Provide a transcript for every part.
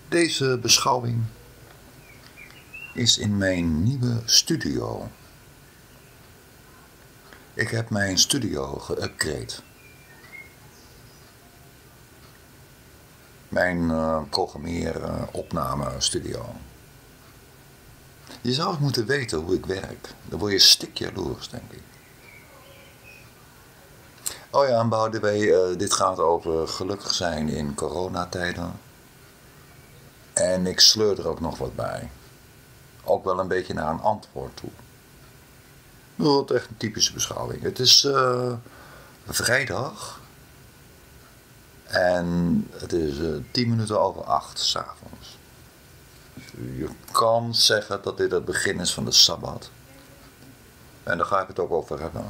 Deze beschouwing is in mijn nieuwe studio. Ik heb mijn studio geüpgrade. Mijn programmeer-opname-studio. Je zou het moeten weten hoe ik werk. Dan word je stik jaloers, denk ik. Oh ja, en by the way, dit gaat over gelukkig zijn in coronatijden. En ik sleur er ook nog wat bij. Ook wel een beetje naar een antwoord toe. Dat is echt een typische beschouwing. Het is vrijdag. En het is 10 minuten over 8 s'avonds. Dus je kan zeggen dat dit het begin is van de Sabbat. En daar ga ik het ook over hebben.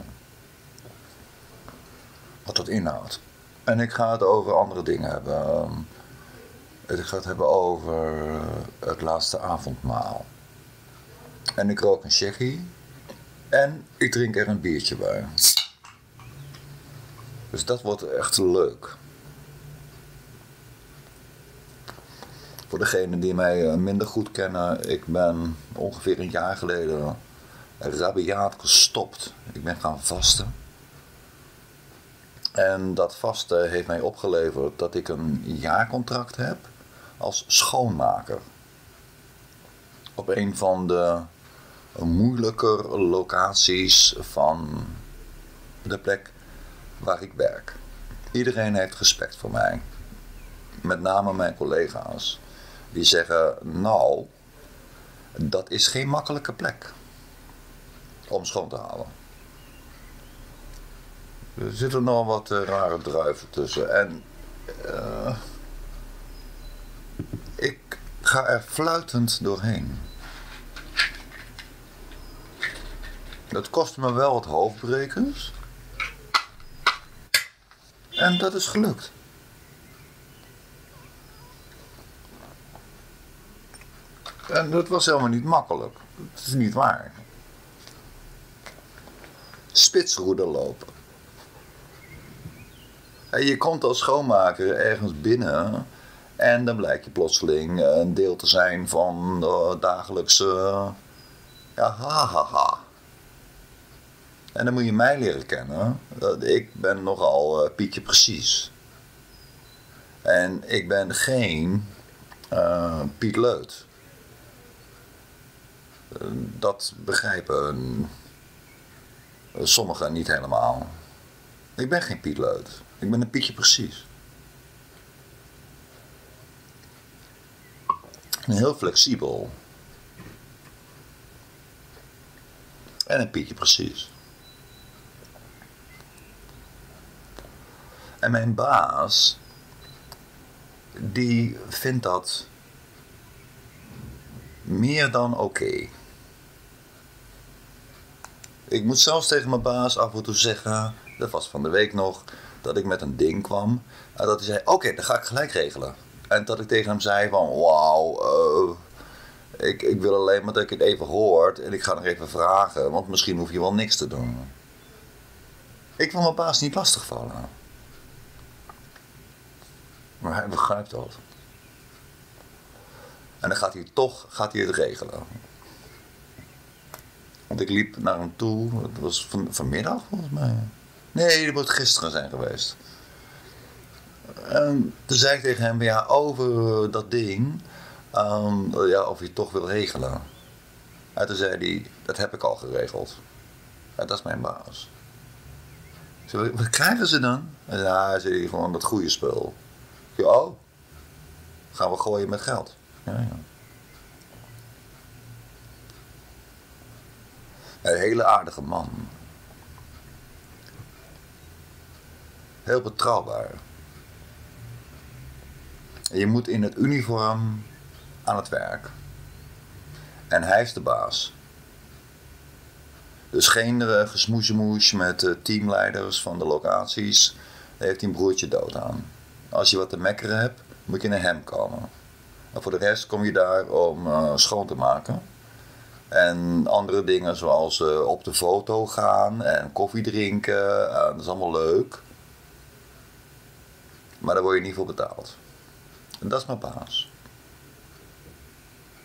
Wat dat inhoudt. En ik ga het over andere dingen hebben. Ik ga het hebben over het laatste avondmaal. En ik rook een shaggy. En ik drink er een biertje bij. Dus dat wordt echt leuk. Voor degenen die mij minder goed kennen. Ik ben ongeveer een jaar geleden rabiaat gestopt. Ik ben gaan vasten. En dat vasten heeft mij opgeleverd dat ik een jaarcontract heb als schoonmaker. Op een van de moeilijker locaties van de plek waar ik werk. Iedereen heeft respect voor mij. Met name mijn collega's. Die zeggen, nou, dat is geen makkelijke plek om schoon te halen. Er zitten nog wat rare druiven tussen. En ik ga er fluitend doorheen. Dat kostte me wel wat hoofdbrekens. En dat is gelukt. En dat was helemaal niet makkelijk. Dat is niet waar. Spitsroeder lopen. En je komt als schoonmaker ergens binnen en dan blijkt je plotseling een deel te zijn van de dagelijkse ha. En dan moet je mij leren kennen. Ik ben nogal Pietje precies. En ik ben geen Piet Leut. Dat begrijpen sommigen niet helemaal. Ik ben geen Piet Leut. Ik ben een Pietje precies. En heel flexibel. En een Pietje precies. En mijn baas, die vindt dat meer dan oké. Ik moet zelfs tegen mijn baas af en toe zeggen, dat was van de week nog, dat ik met een ding kwam. En dat hij zei, oké, dat ga ik gelijk regelen. En dat ik tegen hem zei van, wauw, ik wil alleen maar dat ik het even hoort en ik ga nog even vragen, want misschien hoef je wel niks te doen. Ik wil mijn baas niet lastigvallen. Maar hij begrijpt dat. En dan gaat hij het regelen. Want ik liep naar hem toe, het was vanmiddag volgens mij. Nee, dat moet gisteren zijn geweest. En toen zei ik tegen hem, ja, over dat ding, of je het toch wil regelen. En toen zei hij, dat heb ik al geregeld. En dat is mijn baas. Ik zei, wat krijgen ze dan? En ja, zei hij, gewoon dat goede spul. Ik zei, oh, gaan we gooien met geld. Ja. Een hele aardige man. Heel betrouwbaar. Je moet in het uniform aan het werk. En hij is de baas. Dus geen gesmoesjemoes met teamleiders van de locaties. Daar heeft hij een broertje dood aan. Als je wat te mekkeren hebt, moet je naar hem komen. En voor de rest kom je daar om schoon te maken. En andere dingen zoals op de foto gaan en koffie drinken. Dat is allemaal leuk. Maar daar word je niet voor betaald. En dat is mijn baas.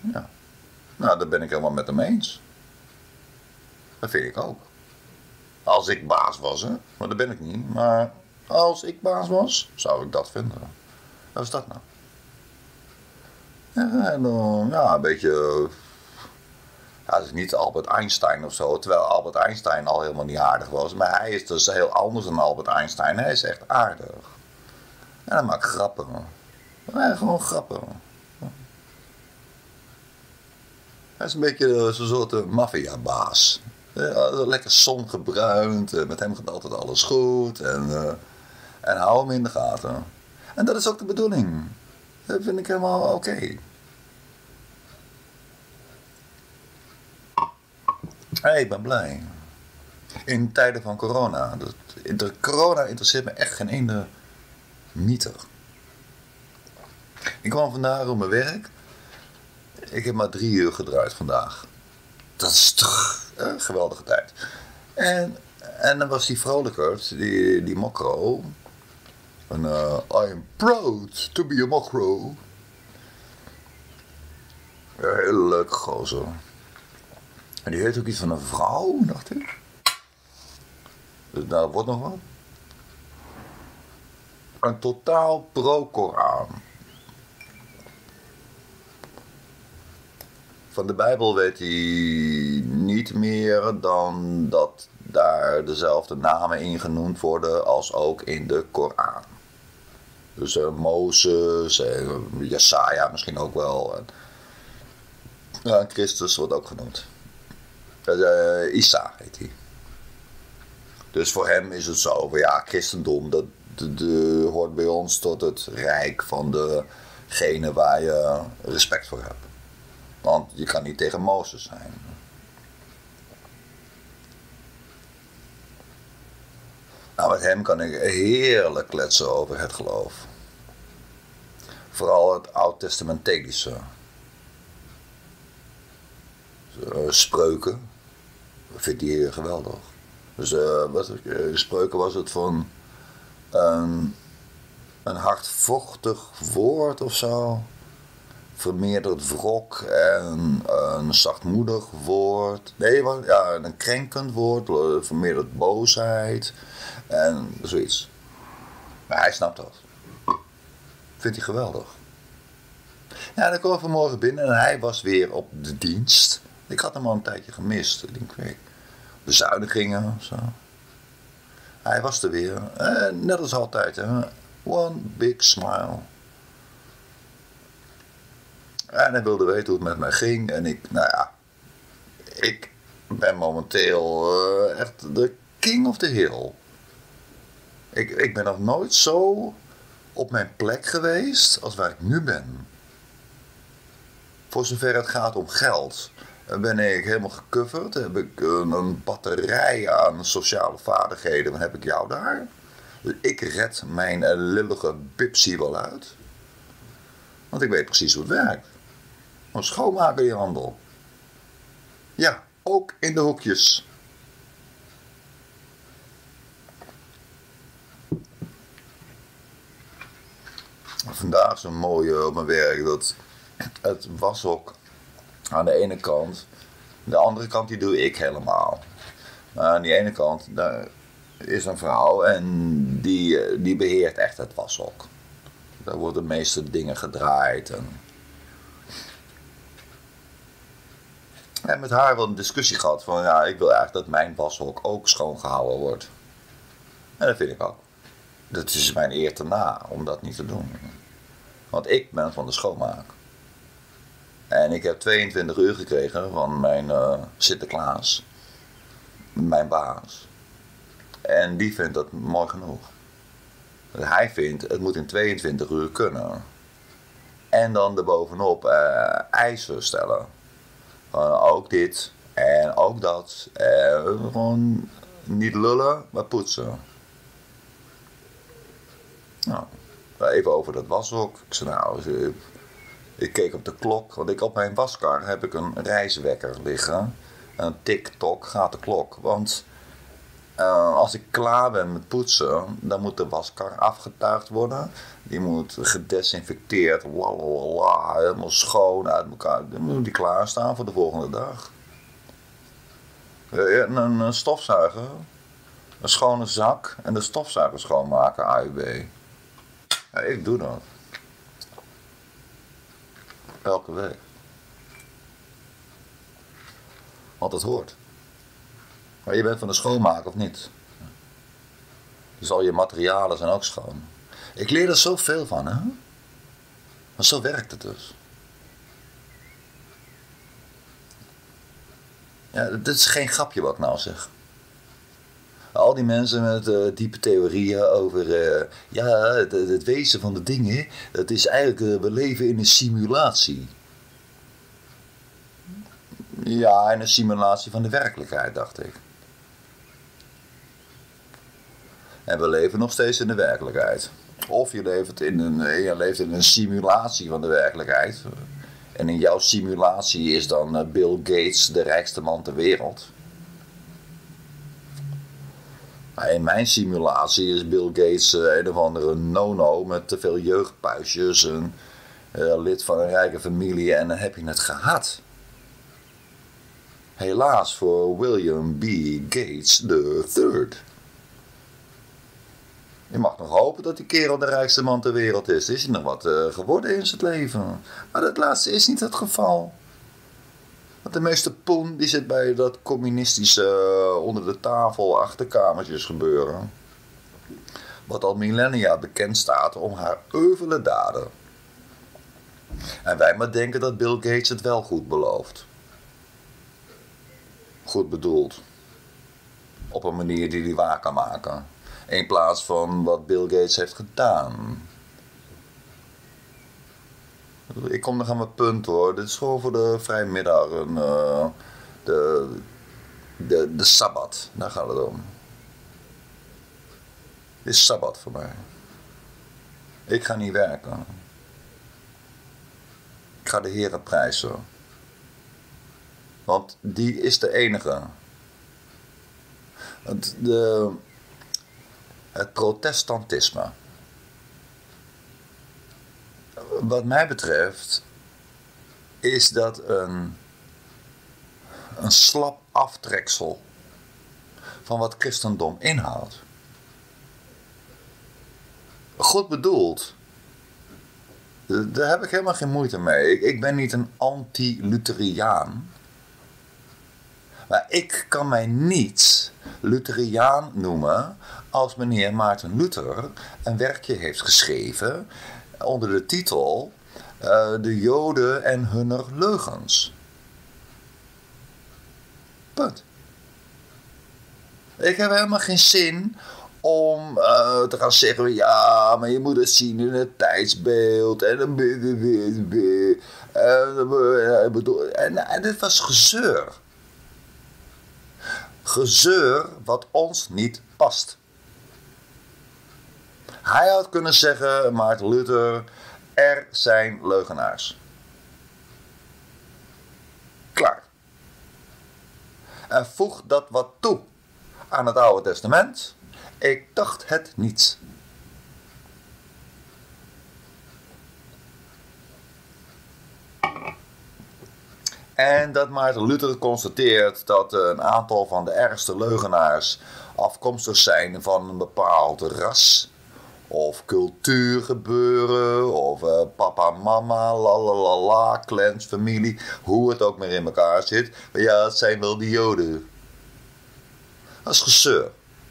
Ja. Nou, daar ben ik helemaal met hem eens. Dat vind ik ook. Als ik baas was, hè. Maar dat ben ik niet. Maar als ik baas was, zou ik dat vinden. Wat is dat nou? Ja, en dan, ja, een beetje... Ja, het is niet Albert Einstein of zo. Terwijl Albert Einstein al helemaal niet aardig was. Maar hij is dus heel anders dan Albert Einstein. Hij is echt aardig. En hij maakt grappen. Ja, gewoon grappen. Hij is een beetje zo'n soort maffiabaas. Lekker zongebruind. Met hem gaat altijd alles goed. En hou hem in de gaten. En dat is ook de bedoeling. Dat vind ik helemaal oké. Hey, ik ben blij. In tijden van corona. De corona interesseert me echt geen ene meter. Ik kwam vandaag op mijn werk. Ik heb maar 3 uur gedraaid vandaag. Dat is toch een geweldige tijd. En dan was die vrolijkert, die mokro. En I am proud to be a mokro. Een hele leuke gozer. En die heet ook iets van een vrouw, dacht ik. Dus nou, dat wordt nog wat. Een totaal pro-Koran. Van de Bijbel weet hij niet meer dan dat daar dezelfde namen in genoemd worden als ook in de Koran. Dus Mozes, Jesaja misschien ook wel. En Christus wordt ook genoemd. Isa heet hij. Dus voor hem is het zo, ja, christendom, dat hoort bij ons tot het rijk van degene waar je respect voor hebt. Want je kan niet tegen Mozes zijn. Nou, met hem kan ik heerlijk kletsen over het geloof. Vooral het oud-testamentelische. Spreuken. Dat vindt hij geweldig. Dus spreuken was het van een hardvochtig woord of zo. Vermeerderd wrok en een zachtmoedig woord. Nee, ja, een krenkend woord. Vermeerderd boosheid. En zoiets. Maar hij snapt dat. Vindt hij geweldig. Ja, dan kwam ik vanmorgen binnen en hij was weer op de dienst. Ik had hem al een tijdje gemist. Ik denk, bezuinigingen of zo. Hij was er weer. Net als altijd. Hè. One big smile. En hij wilde weten hoe het met mij ging. En ik ben momenteel echt de king of the hill. Ik ben nog nooit zo op mijn plek geweest als waar ik nu ben. Voor zover het gaat om geld, ben ik helemaal gecoverd. Heb ik een batterij aan sociale vaardigheden. Dan heb ik jou daar. Dus ik red mijn lullige bipsie wel uit. Want ik weet precies hoe het werkt. Een schoonmaker die handel. Ja, ook in de hoekjes. Vandaag is een mooie op mijn werk dat het washok aan de ene kant, de andere kant die doe ik helemaal. Maar aan die ene kant daar is een vrouw en die beheert echt het washok. Daar worden de meeste dingen gedraaid. En met haar wel een discussie gehad van ja, ik wil eigenlijk dat mijn washok ook schoongehouden wordt. En dat vind ik ook. Dat is mijn eer te na om dat niet te doen. Want ik ben van de schoonmaak. En ik heb 22 uur gekregen van mijn Sinterklaas. Mijn baas. En die vindt dat mooi genoeg. Hij vindt het moet in 22 uur kunnen. En dan erbovenop eisen stellen. Ook dit en ook dat. Gewoon niet lullen, maar poetsen. Nou, even over dat washok. Ik zei ik keek op de klok, want op mijn waskar heb ik een reiswekker liggen. En tik-tok gaat de klok. Want Als ik klaar ben met poetsen, dan moet de waskar afgetuigd worden. Die moet gedesinfecteerd, lalalala, helemaal schoon uit elkaar. Dan moet die klaarstaan voor de volgende dag. Een stofzuiger, een schone zak en de stofzuiger schoonmaken, AUB. Ja, ik doe dat. Elke week. Want het hoort. Maar je bent van de schoonmaken of niet? Dus al je materialen zijn ook schoon. Ik leer er zoveel van, hè? Maar zo werkt het dus. Ja, dit is geen grapje wat ik nou zeg. Al die mensen met diepe theorieën over het wezen van de dingen, dat is eigenlijk, we leven in een simulatie. Ja, in een simulatie van de werkelijkheid, dacht ik. En we leven nog steeds in de werkelijkheid. Of je leeft in een simulatie van de werkelijkheid. En in jouw simulatie is dan Bill Gates de rijkste man ter wereld. Maar in mijn simulatie is Bill Gates een of andere nono met te veel jeugdpuisjes. Een lid van een rijke familie en dan heb je het gehad. Helaas voor William B. Gates III. Je mag nog hopen dat die kerel de rijkste man ter wereld is. Er is nog wat geworden in zijn leven. Maar dat laatste is niet het geval. Want de meeste poen die zit bij dat communistische onder de tafel achterkamertjes gebeuren. Wat al millennia bekend staat om haar euvele daden. En wij maar denken dat Bill Gates het wel goed belooft. Goed bedoeld. Op een manier die hij waar kan maken. In plaats van wat Bill Gates heeft gedaan. Ik kom nog aan mijn punt hoor. Dit is gewoon voor de vrijmiddag. De Sabbat. Daar gaat het om. Dit is Sabbat voor mij. Ik ga niet werken. Ik ga de Heere prijzen. Want die is de enige. Het protestantisme. Wat mij betreft is dat een slap aftreksel van wat christendom inhoudt. Goed bedoeld. Daar heb ik helemaal geen moeite mee. Ik ben niet een anti-Lutheriaan. Maar ik kan mij niet Lutheriaan noemen als meneer Maarten Luther een werkje heeft geschreven onder de titel De Joden en hunner leugens. Punt. Ik heb helemaal geen zin om te gaan zeggen, ja, maar je moet het zien in het tijdsbeeld en dit was gezeur. Gezeur wat ons niet past. Hij had kunnen zeggen, Maarten Luther, er zijn leugenaars. Klaar. En voeg dat wat toe aan het Oude Testament. Ik dacht het niet. En dat Maarten Luther constateert dat een aantal van de ergste leugenaars afkomstig zijn van een bepaald ras. Of cultuurgebeuren, of papa, mama, lalalala, clans, familie, hoe het ook maar in elkaar zit. Maar ja, het zijn wel die Joden. Dat is gezeur.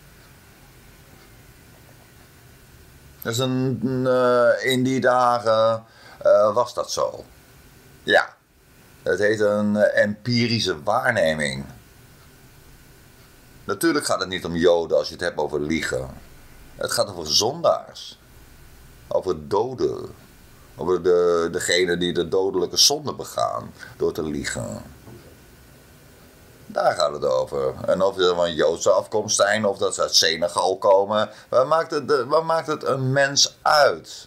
Dus in die dagen was dat zo. Ja, het heet een empirische waarneming. Natuurlijk gaat het niet om Joden als je het hebt over liegen. Het gaat over zondaars. Over doden. Over degene die de dodelijke zonde begaan door te liegen. Daar gaat het over. En of ze van Joodse afkomst zijn of dat ze uit Senegal komen. Waar maakt het een mens uit?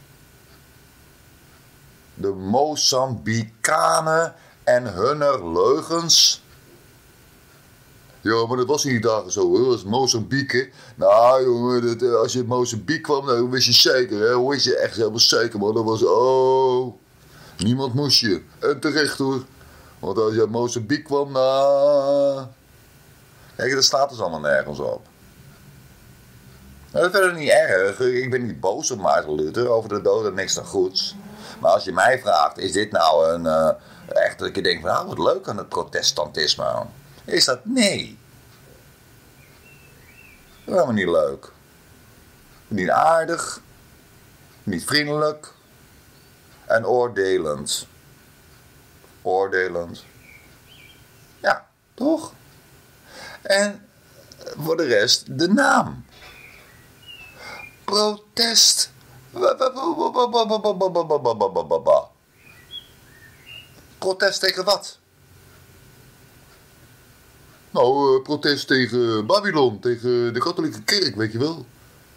De Mozambikanen en hunner leugens Ja, maar dat was in die dagen zo, hoor. Dat was Mozambique. Nou, jongen, als je in Mozambique kwam, dan wist je zeker, hè. Wist je echt helemaal zeker, man. Dat was, niemand moest je. En terecht, hoor. Want als je in Mozambique kwam, nou... Kijk, dat staat dus allemaal nergens op. Maar dat is verder niet erg. Ik ben niet boos op Maarten Luther over de dood en niks dan goeds. Maar als je mij vraagt, is dit nou een... echt dat ik denk van, nou, wat leuk aan het protestantisme. Is dat? Nee. Dat is helemaal niet leuk. Niet aardig. Niet vriendelijk. En oordelend. Oordelend. Ja, toch? En voor de rest de naam. Protest. Protest tegen wat? Nou, protest tegen Babylon, tegen de katholieke kerk, weet je wel.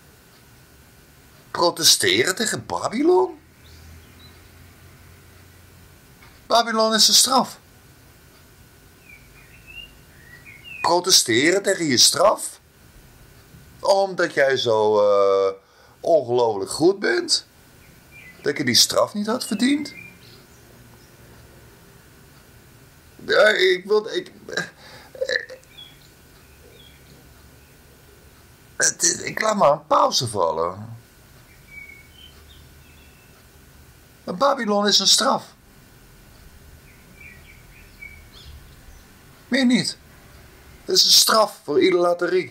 Protesteren tegen Babylon? Babylon is een straf. Protesteren tegen je straf? Omdat jij zo ongelooflijk goed bent? Dat je die straf niet had verdiend? Ja, ik laat maar een pauze vallen. Maar Babylon is een straf. Meer niet. Het is een straf voor idolatrie.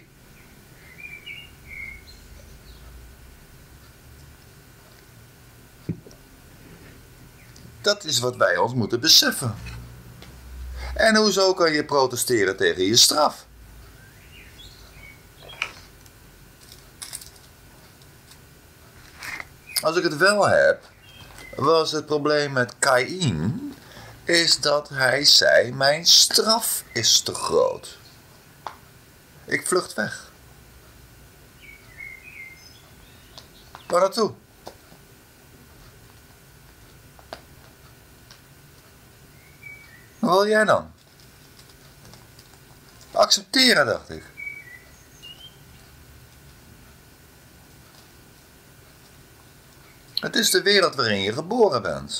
Dat is wat wij ons moeten beseffen. En hoezo kan je protesteren tegen je straf? Als ik het wel heb, was het probleem met Kaïn, is dat hij zei, mijn straf is te groot. Ik vlucht weg. Waar naartoe? Wat wil jij dan? Accepteren, dacht ik. Het is de wereld waarin je geboren bent.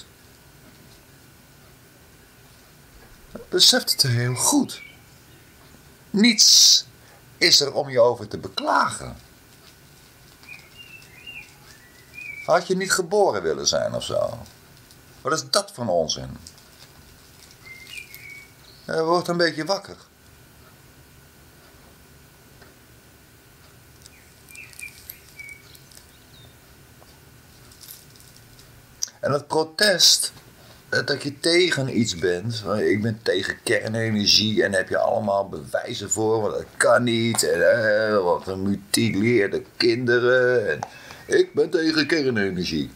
Besef het heel goed. Niets is er om je over te beklagen. Had je niet geboren willen zijn of zo? Wat is dat voor een onzin? Je wordt een beetje wakker. En het protest, dat je tegen iets bent, ik ben tegen kernenergie en heb je allemaal bewijzen voor, want dat kan niet, en wat gemutileerde kinderen, en ik ben tegen kernenergie.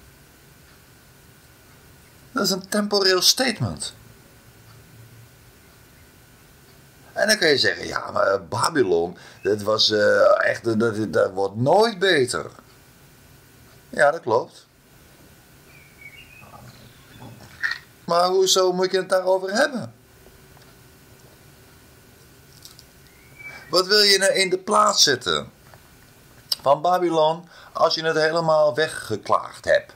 Dat is een temporeel statement. En dan kan je zeggen, ja, maar Babylon, dat was echt, dat wordt nooit beter. Ja, dat klopt. Maar hoezo moet je het daarover hebben? Wat wil je nou in de plaats zetten van Babylon als je het helemaal weggeklaagd hebt?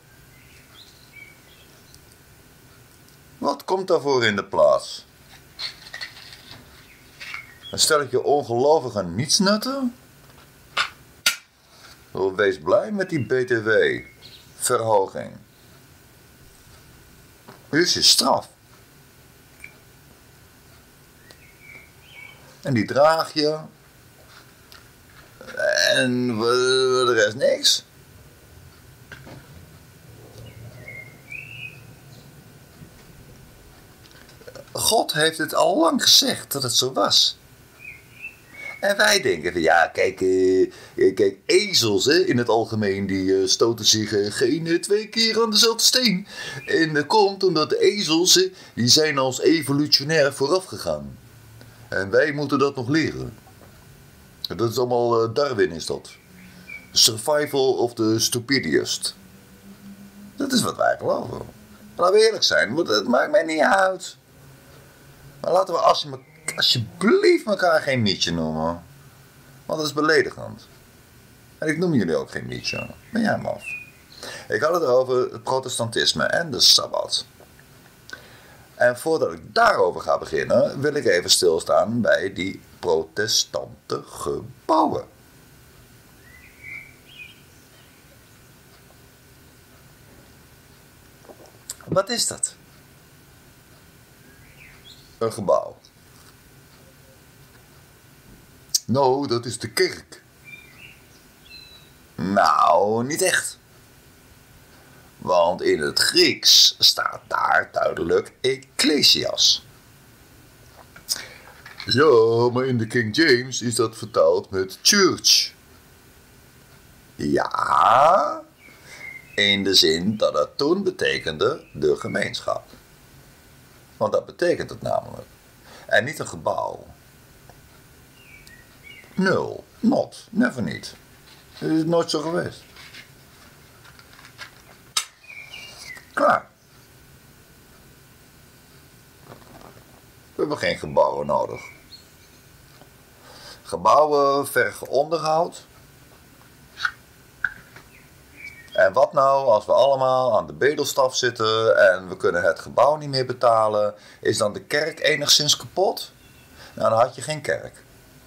Wat komt daarvoor in de plaats? Een stelletje ongelovige nietsnutten? Wees blij met die BTW-verhoging. Dit is je straf. En die draag je. En de rest niks. God heeft het al lang gezegd dat het zo was. En wij denken van ja, kijk, ezels in het algemeen die stoten zich geen 2 keer aan dezelfde steen. En dat komt omdat de ezels, die zijn als evolutionair vooraf gegaan. En wij moeten dat nog leren. Dat is allemaal Darwin is dat. Survival of the stupidest. Dat is wat wij geloven. Laten we eerlijk zijn, want het maakt mij niet uit. Maar laten we alsjeblieft elkaar geen mietje noemen. Want dat is beledigend. En ik noem jullie ook geen mietje. Ben jij maar af. Ik had het over het protestantisme en de Sabbat. En voordat ik daarover ga beginnen, wil ik even stilstaan bij die protestante gebouwen. Wat is dat? Een gebouw. Nou, dat is de kerk. Nou, niet echt. Want in het Grieks staat daar duidelijk Ecclesias. Ja, maar in de King James is dat vertaald met church. Ja, in de zin dat het toen betekende de gemeenschap. Want dat betekent het namelijk. En niet een gebouw. Nul, not, never niet. Het is nooit zo geweest. Klaar. We hebben geen gebouwen nodig. Gebouwen vergen onderhoud. En wat nou als we allemaal aan de bedelstaf zitten en we kunnen het gebouw niet meer betalen? Is dan de kerk enigszins kapot? Nou, dan had je geen kerk.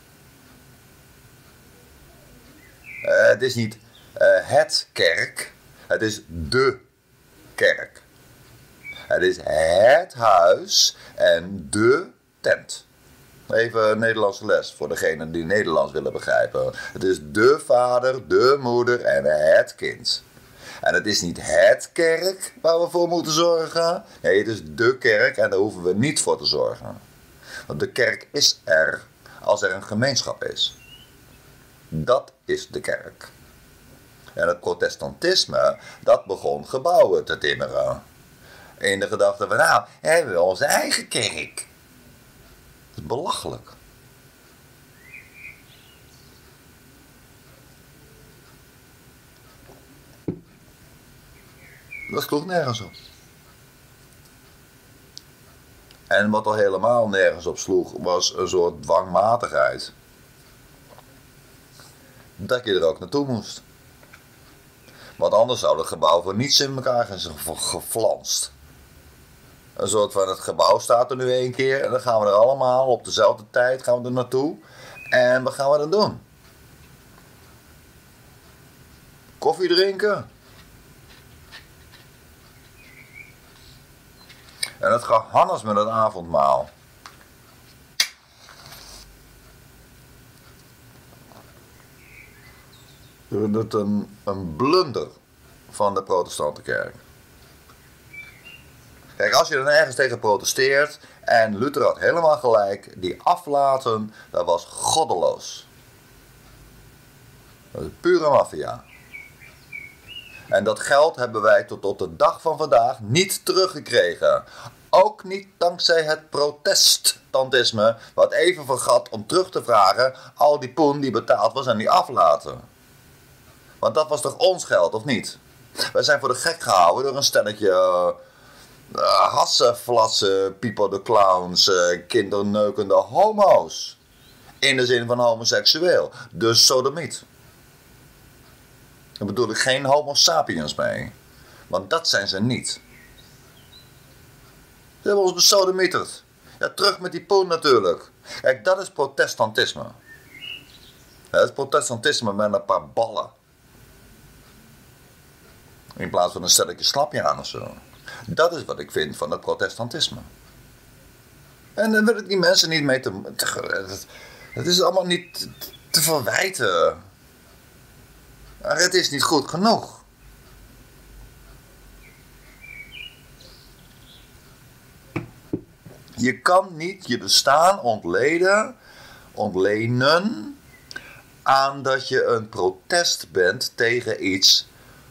Het is niet het kerk, het is de kerk. Het is het huis en de tent. Even een Nederlandse les voor degenen die Nederlands willen begrijpen. Het is de vader, de moeder en het kind. En het is niet het kerk waar we voor moeten zorgen. Nee, het is de kerk en daar hoeven we niet voor te zorgen. Want de kerk is er als er een gemeenschap is. Dat is de kerk. En het protestantisme, dat begon gebouwen te timmeren. In de gedachte van, nou, hebben we onze eigen kerk. Dat is belachelijk. Dat sloeg nergens op. En wat al helemaal nergens op sloeg, was een soort dwangmatigheid. Dat je er ook naartoe moest. Want anders zou het gebouw voor niets in elkaar gaan geflanst. Een soort van, het gebouw staat er nu 1 keer en dan gaan we er allemaal op dezelfde tijd gaan we er naartoe. En wat gaan we dan doen? Koffie drinken. En het gehannes met het avondmaal. Dat is een blunder van de protestante kerk. Kijk, als je dan ergens tegen protesteert, en Luther had helemaal gelijk, die aflaten, dat was goddeloos. Dat is pure maffia. En dat geld hebben wij tot op de dag van vandaag niet teruggekregen. Ook niet dankzij het protestantisme, wat even vergat om terug te vragen al die poen die betaald was en die aflaten. Want dat was toch ons geld, of niet? Wij zijn voor de gek gehouden door een stelletje hassenflatsen, Pipo de Clowns, kinderneukende homo's. In de zin van homoseksueel. Dus sodomiet. Daar bedoel ik geen homo sapiens mee. Want dat zijn ze niet. Ze hebben ons besodemieterd. Ja, terug met die poen natuurlijk. Kijk, dat is protestantisme. Dat is protestantisme met een paar ballen. In plaats van een stelletje slapje aan of zo. Dat is wat ik vind van het protestantisme. En daar wil ik die mensen niet mee het is allemaal niet te verwijten. Maar het is niet goed genoeg. Je kan niet je bestaan ontlenen aan dat je een protest bent tegen iets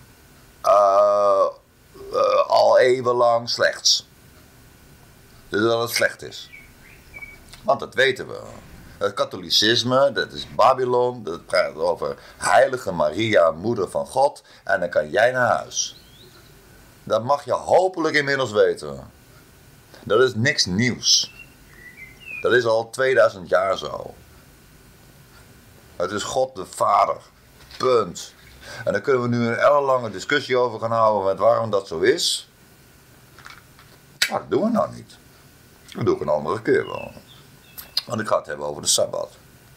al eeuwenlang slechts. Dus dat het slecht is. Want dat weten we. Het katholicisme, dat is Babylon, dat praat over heilige Maria, moeder van God, en dan kan jij naar huis. Dat mag je hopelijk inmiddels weten. Dat is niks nieuws. Dat is al 2000 jaar zo. Het is God de Vader. Punt. En daar kunnen we nu een ellenlange discussie over gaan houden met waarom dat zo is. Maar dat doen we nou niet. Dat doe ik een andere keer wel. Want ik ga het hebben over de Sabbat.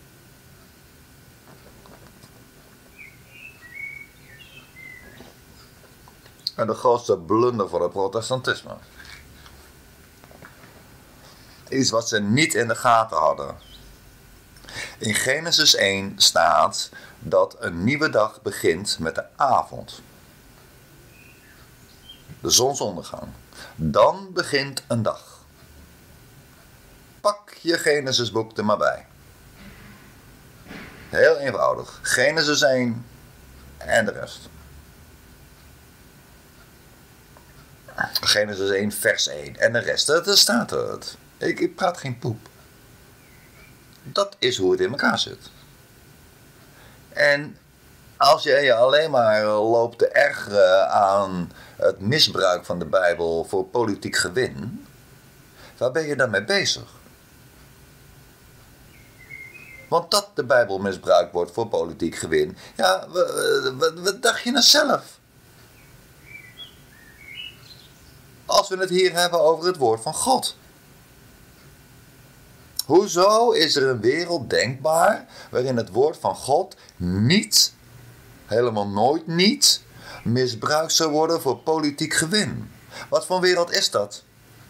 En de grootste blunder voor het protestantisme. Iets wat ze niet in de gaten hadden. In Genesis 1 staat dat een nieuwe dag begint met de avond. De zonsondergang. Dan begint een dag. Pak je Genesisboek er maar bij. Heel eenvoudig. Genesis 1 en de rest. Genesis 1 vers 1 en de rest. Daar staat het. Ik praat geen poep. Dat is hoe het in elkaar zit. En als je je alleen maar loopt te ergeren aan het misbruik van de Bijbel voor politiek gewin, waar ben je dan mee bezig? Want dat de Bijbel misbruikt wordt voor politiek gewin, ja, wat dacht je nou zelf? Als we het hier hebben over het woord van God. Hoezo is er een wereld denkbaar waarin het woord van God niet, helemaal nooit niet, misbruikt zou worden voor politiek gewin? Wat voor wereld is dat?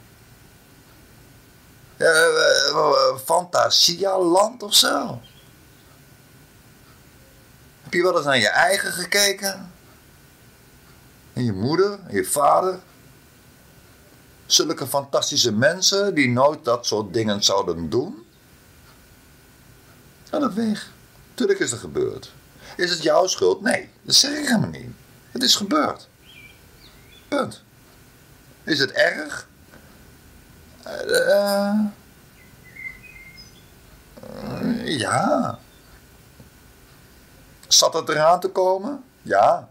Fantasieland of zo? Heb je wel eens naar je eigen gekeken? En je moeder, en je vader? Zulke fantastische mensen die nooit dat soort dingen zouden doen? Nou, dat weg. Tuurlijk is het gebeurd. Is het jouw schuld? Nee, dat zeg ik helemaal niet. Het is gebeurd. Punt. Is het erg? Ja. Zat het eraan te komen? Ja.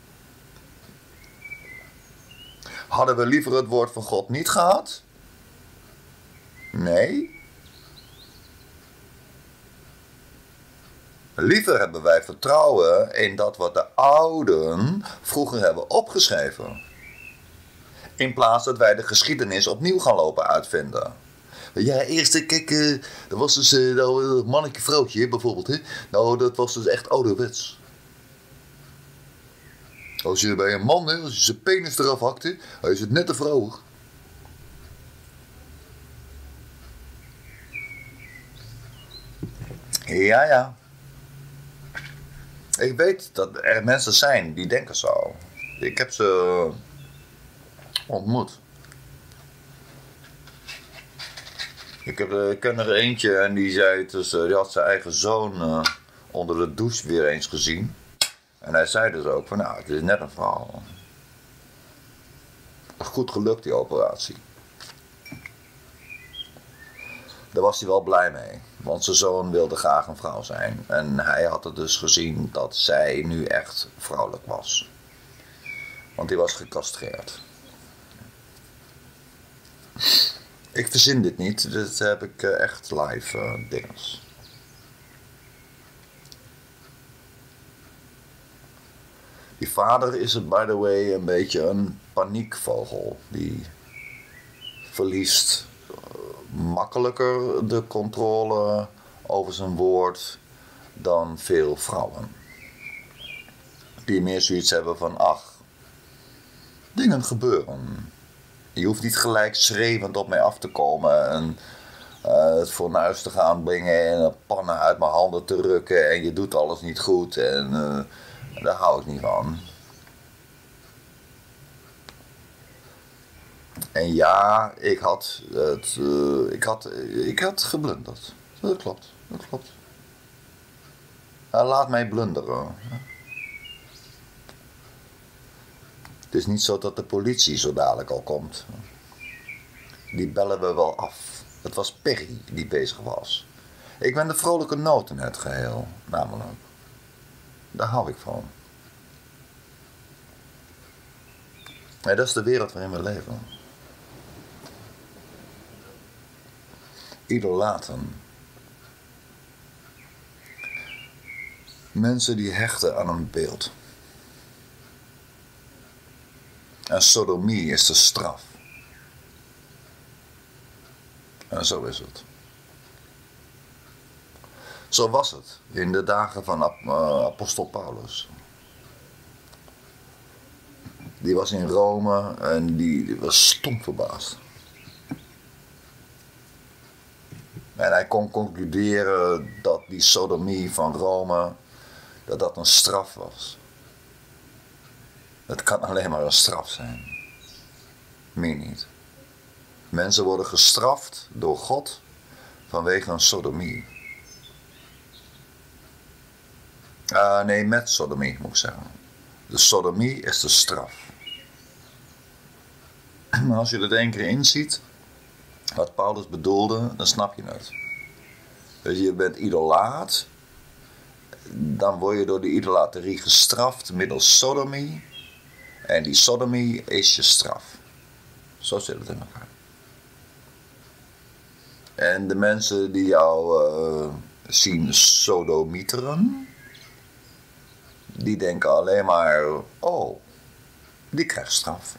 Hadden we liever het woord van God niet gehad? Nee. Liever hebben wij vertrouwen in dat wat de ouden vroeger hebben opgeschreven. In plaats dat wij de geschiedenis opnieuw gaan lopen uitvinden. Ja, eerst, kijk, dat was dus nou, mannetje vrouwtje bijvoorbeeld. Hè? Nou, dat was dus echt ouderwets. Als je bij een man, hè, als je zijn penis eraf hakt, hè, hij is het net te vrouwig. Ja, ja. Ik weet dat er mensen zijn die denken zo. Ik heb ze ontmoet. Ik ken er eentje en die zei, die had zijn eigen zoon onder de douche weer eens gezien. En hij zei dus ook van, nou, het is net een vrouw. Goed gelukt die operatie. Daar was hij wel blij mee. Want zijn zoon wilde graag een vrouw zijn. En hij had het dus gezien dat zij nu echt vrouwelijk was. Want die was gecastreerd. Ik verzin dit niet. Dit heb ik echt live dinges. Die vader is het, by the way, een beetje een paniekvogel. Die verliest makkelijker de controle over zijn woord dan veel vrouwen. Die meer zoiets hebben van, ach, dingen gebeuren. Je hoeft niet gelijk schreeuwend op mij af te komen en het fornuis te gaan brengen en pannen uit mijn handen te rukken en je doet alles niet goed en daar hou ik niet van. En ja, ik had geblunderd. Dat klopt. Laat mij blunderen. Het is niet zo dat de politie zo dadelijk al komt. Die bellen we wel af. Het was Perry die bezig was. Ik ben de vrolijke noot in het geheel, namelijk. Daar hou ik van. Ja, dat is de wereld waarin we leven. idolaten. Mensen die hechten aan een beeld. En sodomie is de straf. En zo is het. Zo was het in de dagen van apostel Paulus. Die was in Rome en die was stom verbaasd. En hij kon concluderen dat die sodomie van Rome, dat dat een straf was. Het kan alleen maar een straf zijn. Meer niet. Mensen worden gestraft door God vanwege een sodomie. Nee, met sodomie moet ik zeggen. De sodomie is de straf. Maar als je er één keer inziet, wat Paulus bedoelde, dan snap je het. Dus je bent idolaat, dan word je door de idolaterie gestraft middels sodomie. En die sodomie is je straf. Zo zit het in elkaar. En de mensen die jou zien sodomieteren, die denken alleen maar, oh, die krijgt straf.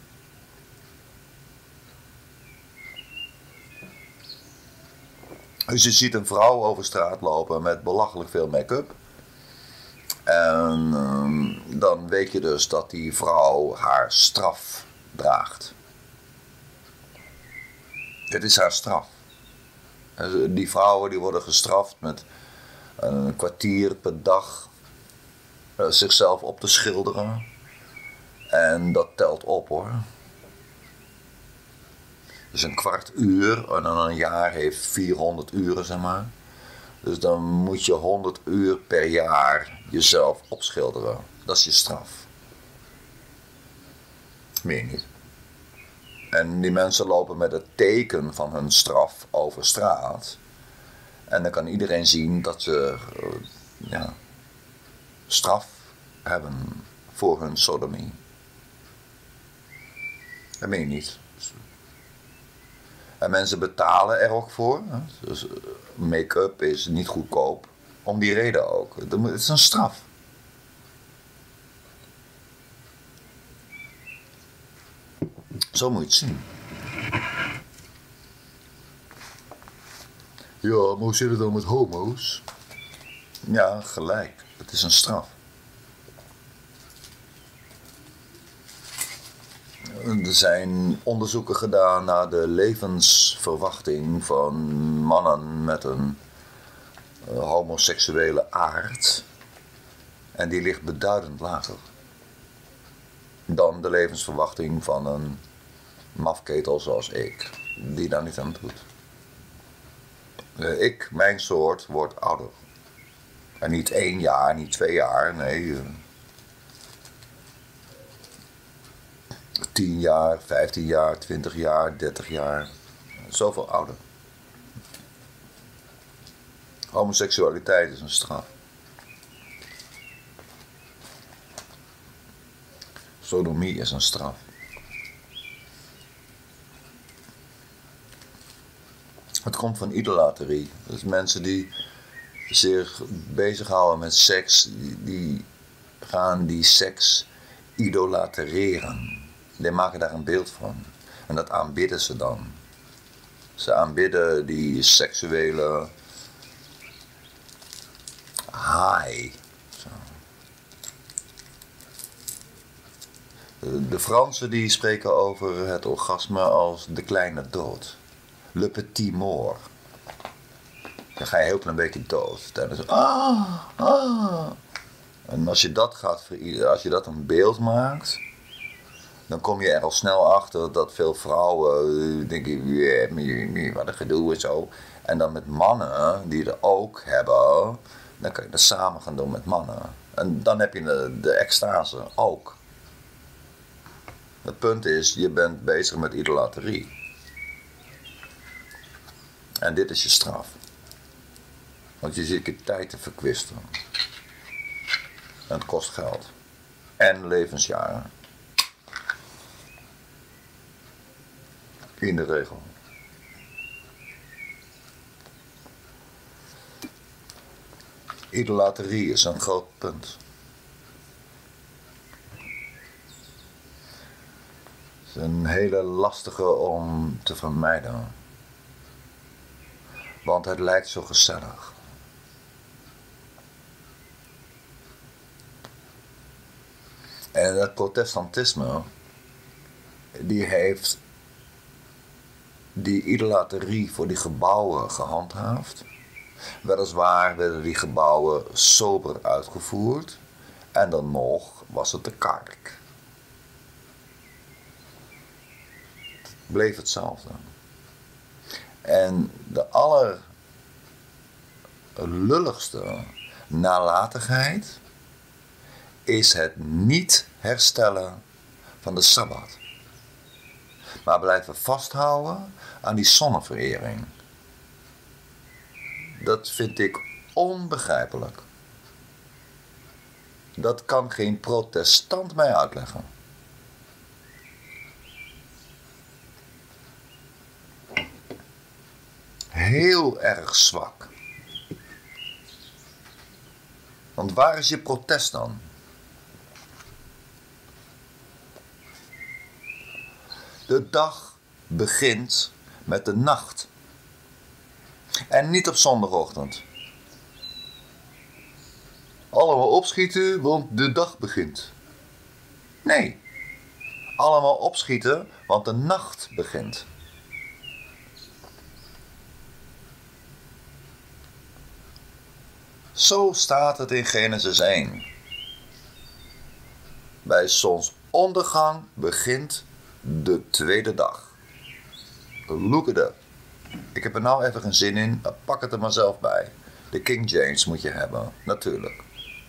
Dus je ziet een vrouw over straat lopen met belachelijk veel make-up. En dan weet je dus dat die vrouw haar straf draagt. Het is haar straf. Die vrouwen die worden gestraft met een kwartier per dag zichzelf op te schilderen. En dat telt op hoor. Dus een kwart uur en dan een jaar heeft 400 uren zeg maar. Dus dan moet je 100 uur per jaar jezelf opschilderen. Dat is je straf. Meer niet. En die mensen lopen met het teken van hun straf over straat. En dan kan iedereen zien dat ze straf hebben voor hun sodomie. Dat meen je niet. En mensen betalen er ook voor. Dus make-up is niet goedkoop. Om die reden ook. Het is een straf. Zo moet je het zien. Ja, maar hoe zit het dan met homo's? Ja, gelijk. Het is een straf. Er zijn onderzoeken gedaan naar de levensverwachting van mannen met een homoseksuele aard. En die ligt beduidend lager dan de levensverwachting van een mafketel zoals ik, die daar niet aan doet. Mijn soort, wordt ouder. En niet 1 jaar, niet 2 jaar, nee. 10 jaar, 15 jaar, 20 jaar, 30 jaar. Zoveel ouder. Homoseksualiteit is een straf. Sodomie is een straf. Het komt van idolaterie. Dus mensen die zich bezighouden met seks, die gaan die seks idolatereren. Die maken daar een beeld van. En dat aanbidden ze dan. Ze aanbidden die seksuele high. Zo. De Fransen die spreken over het orgasme als de kleine dood. Le petit mort. Dan ga je heel klein beetje dood. Dan is En als je dat een beeld maakt, dan kom je er al snel achter dat veel vrouwen denken, wat een gedoe en zo. En dan met mannen die er ook hebben, dan kan je dat samen gaan doen met mannen. En dan heb je de extase ook. Het punt is, je bent bezig met idolaterie. En dit is je straf. Want je zit je tijd te verkwisten. En het kost geld. En levensjaren. In de regel. Idolaterie is een groot punt. Het is een hele lastige om te vermijden. Want het lijkt zo gezellig. En het protestantisme, die heeft die idolaterie voor die gebouwen gehandhaafd. Weliswaar werden die gebouwen sober uitgevoerd. En dan nog was het de kark. Het bleef hetzelfde. En de allerlulligste nalatigheid is het niet herstellen van de Sabbat. Maar blijven vasthouden aan die zonneverering. Dat vind ik onbegrijpelijk. Dat kan geen protestant mij uitleggen. Heel erg zwak. Want waar is je protest dan? De dag begint met de nacht. En niet op zondagochtend. Allemaal opschieten, want de dag begint. Nee. Allemaal opschieten, want de nacht begint. Zo staat het in Genesis 1. Bij zonsondergang begint de tweede dag. Look it up. Ik heb er nou even geen zin in, pak het er maar zelf bij. De King James moet je hebben, natuurlijk.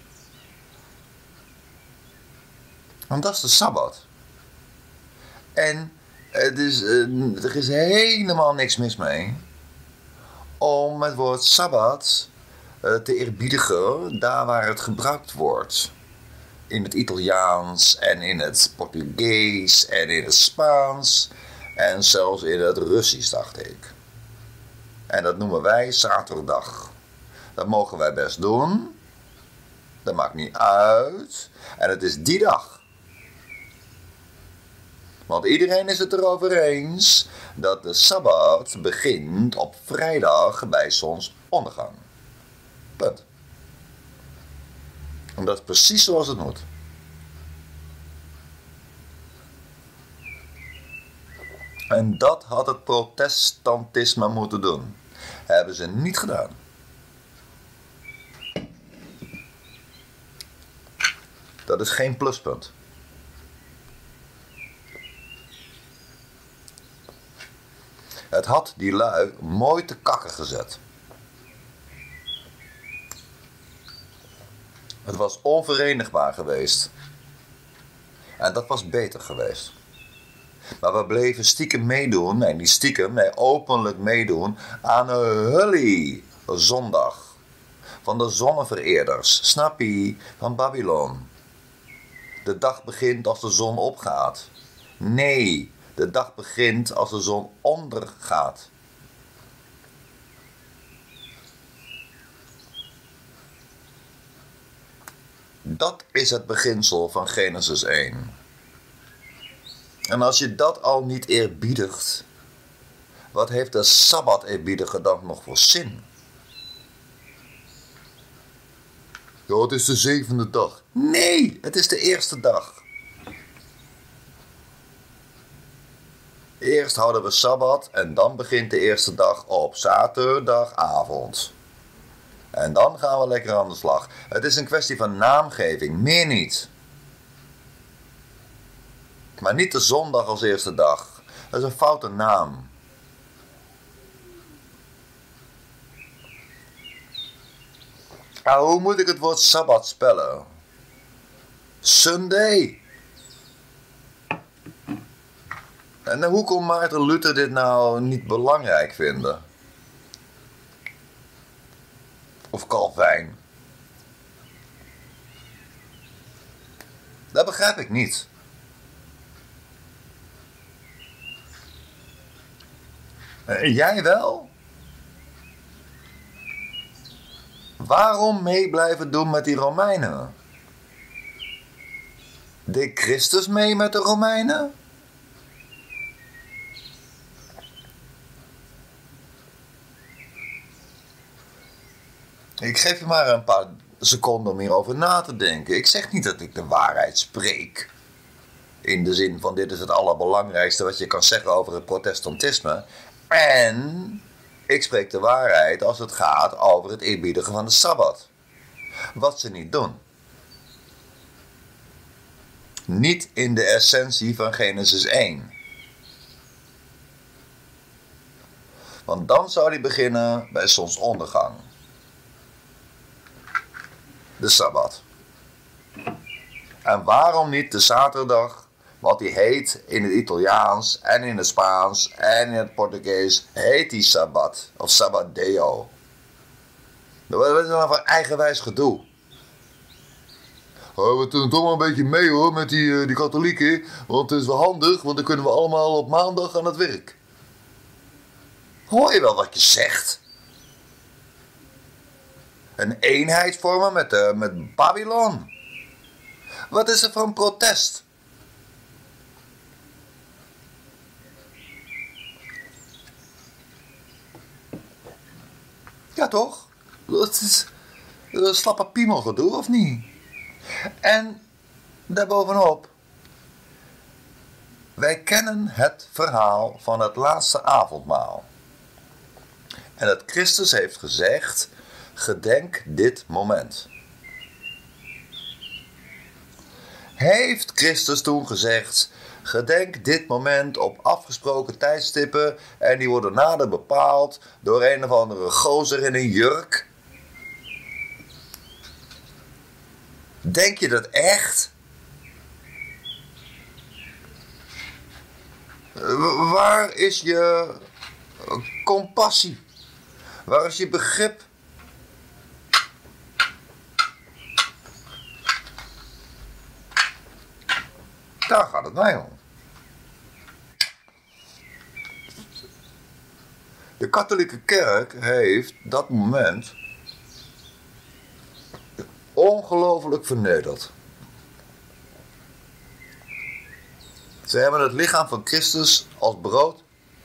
Want dat is de Sabbat. En er is helemaal niks mis mee om het woord Sabbat te eerbiedigen daar waar het gebruikt wordt. In het Italiaans en in het Portugees en in het Spaans en zelfs in het Russisch, dacht ik. En dat noemen wij zaterdag. Dat mogen wij best doen. Dat maakt niet uit. En het is die dag. Want iedereen is het erover eens dat de Sabbat begint op vrijdag bij zonsondergang. Punt. En dat is precies zoals het moet. En dat had het protestantisme moeten doen. Hebben ze niet gedaan. Dat is geen pluspunt. Het had die lui mooi te kakken gezet. Het was onverenigbaar geweest. En dat was beter geweest. Maar we bleven stiekem meedoen, nee niet stiekem, nee openlijk meedoen aan een hullie zondag. Van de zonnevereerders, snap je, van Babylon. De dag begint als de zon opgaat. Nee, de dag begint als de zon ondergaat. Dat is het beginsel van Genesis 1. En als je dat al niet eerbiedigt, wat heeft de Sabbat eerbiedigen dan nog voor zin? Ja, het is de 7e dag. Nee, het is de eerste dag. Eerst houden we Sabbat en dan begint de eerste dag op zaterdagavond. En dan gaan we lekker aan de slag. Het is een kwestie van naamgeving, meer niet. Maar niet de zondag als eerste dag. Dat is een foute naam. Nou, hoe moet ik het woord Sabbat spellen? Sunday. En hoe kon Maarten Luther dit nou niet belangrijk vinden? Of Calvijn? Dat begrijp ik niet. Jij wel? Waarom mee blijven doen met die Romeinen? Deed Christus mee met de Romeinen? Ik geef je maar een paar seconden om hierover na te denken. Ik zeg niet dat ik de waarheid spreek. In de zin van dit is het allerbelangrijkste wat je kan zeggen over het protestantisme. En ik spreek de waarheid als het gaat over het eerbiedigen van de Sabbat. Wat ze niet doen. Niet in de essentie van Genesis 1. Want dan zou die beginnen bij zonsondergang. De Sabbat. En waarom niet de zaterdag, wat die heet in het Italiaans en in het Spaans en in het Portugees, heet die Sabbat of Sabbatdeo. Dat is dan van eigenwijs gedoe. We doen toch maar een beetje mee hoor met die katholieken, want het is wel handig, want dan kunnen we allemaal op maandag aan het werk. Hoor je wel wat je zegt? Een eenheid vormen met Babylon. Wat is er voor een protest? Ja toch? Dat is een slappe piemel gedoe, of niet? En daarbovenop, wij kennen het verhaal van het laatste avondmaal. En dat Christus heeft gezegd, gedenk dit moment. Heeft Christus toen gezegd, gedenk dit moment op afgesproken tijdstippen en die worden nader bepaald door een of andere gozer in een jurk? Denk je dat echt? Waar is je compassie? Waar is je begrip? Daar gaat het mij om. De katholieke kerk heeft dat moment ongelooflijk vernederd. Ze hebben het lichaam van Christus als brood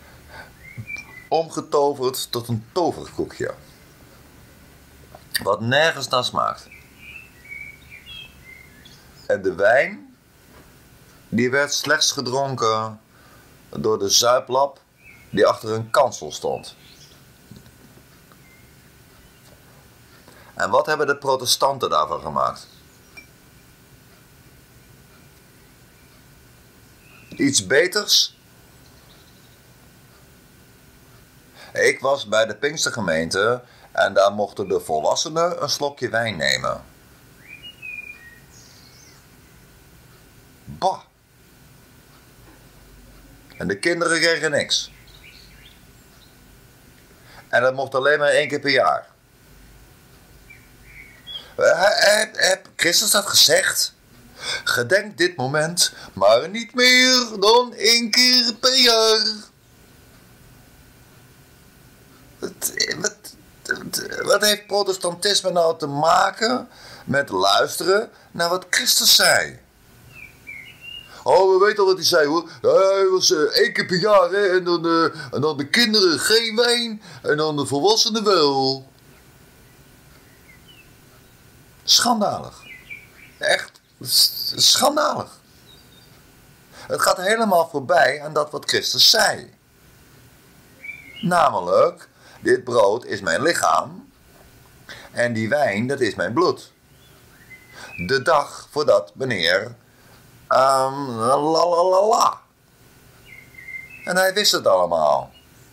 omgetoverd tot een toverkoekje. Wat nergens naar smaakt. En de wijn, die werd slechts gedronken door de zuiplap die achter een kansel stond. En wat hebben de protestanten daarvan gemaakt? Iets beters? Ik was bij de Pinkstergemeente en daar mochten de volwassenen een slokje wijn nemen. Bah! En de kinderen kregen niks. En dat mocht alleen maar 1 keer per jaar. Heb Christus dat gezegd? Gedenk dit moment, maar niet meer dan 1 keer per jaar. Wat heeft protestantisme nou te maken met luisteren naar wat Christus zei? Oh, we weten al wat hij zei hoor. Hij was 1 keer per jaar hè? En dan de kinderen geen wijn en dan de volwassenen wel. Schandalig. Echt schandalig. Het gaat helemaal voorbij aan dat wat Christus zei. Namelijk, dit brood is mijn lichaam en die wijn, dat is mijn bloed. De dag voordat meneer la. En hij wist het allemaal.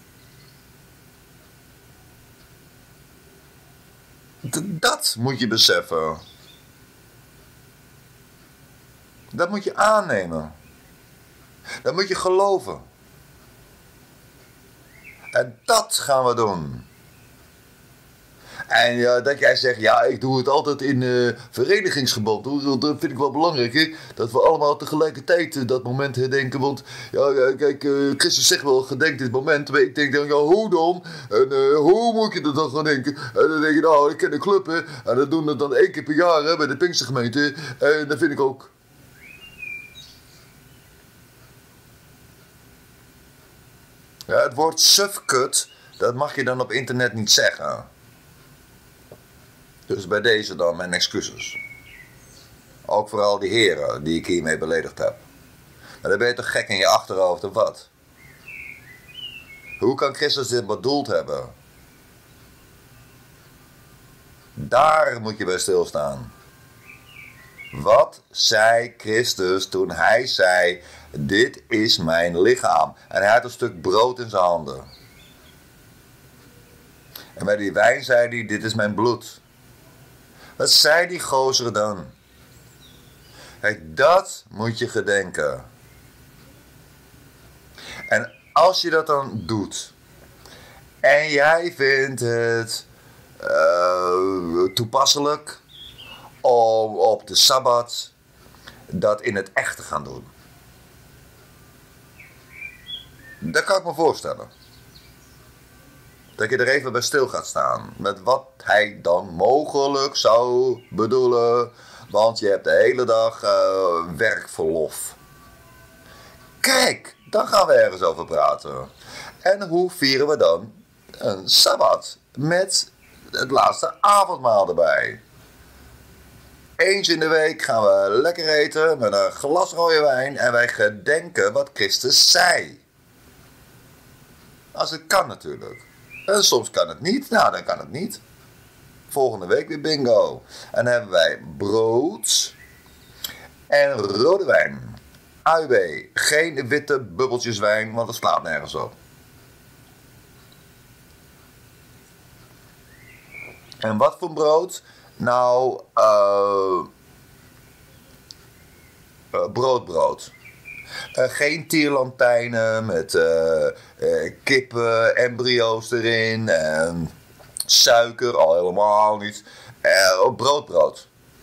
Dat moet je beseffen. Dat moet je aannemen. Dat moet je geloven. En dat gaan we doen. En dat jij zegt, ja, ik doe het altijd in verenigingsgeband. Hoor. Dat vind ik wel belangrijk, hè? Dat we allemaal tegelijkertijd dat moment herdenken. Want, ja, kijk, Christus zegt wel, gedenk dit moment. Maar ik denk dan, ja, hoe dan? En hoe moet je dat dan gaan denken? En dan denk je, nou, ik ken een club, hè? En dat doen we dan 1 keer per jaar, hè, bij de Pinkstergemeente. En dat vind ik ook. Ja, het woord sufkut, dat mag je dan op internet niet zeggen. Dus bij deze dan mijn excuses. Ook voor al die heren die ik hiermee beledigd heb. Maar dan ben je toch gek in je achterhoofd of wat? Hoe kan Christus dit bedoeld hebben? Daar moet je bij stilstaan. Wat zei Christus toen hij zei, dit is mijn lichaam. En hij had een stuk brood in zijn handen. En bij die wijn zei hij, dit is mijn bloed. Wat zei die gozer dan? Kijk, dat moet je gedenken. En als je dat dan doet, en jij vindt het toepasselijk om op de Sabbat dat in het echt te gaan doen. Dat kan ik me voorstellen. Dat je er even bij stil gaat staan. Met wat hij dan mogelijk zou bedoelen. Want je hebt de hele dag werkverlof. Kijk, dan gaan we ergens over praten. En hoe vieren we dan een Sabbat? Met het laatste avondmaal erbij. Eens in de week gaan we lekker eten met een glas rode wijn. En wij gedenken wat Christus zei. Als het kan natuurlijk. En soms kan het niet. Nou, dan kan het niet. Volgende week weer bingo. En dan hebben wij brood en rode wijn. AUB. Geen witte bubbeltjes wijn, want dat slaat nergens op. En wat voor brood? Nou, brood. Geen tierlantijnen met kippen, embryo's erin, suiker, al helemaal niet. Brood.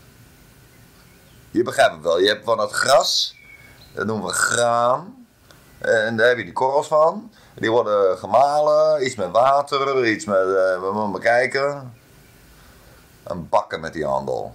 Je begrijpt het wel, je hebt van het gras, dat noemen we graan, en daar heb je die korrels van. Die worden gemalen, iets met water, iets met, we moeten maar kijken, en bakken met die handel.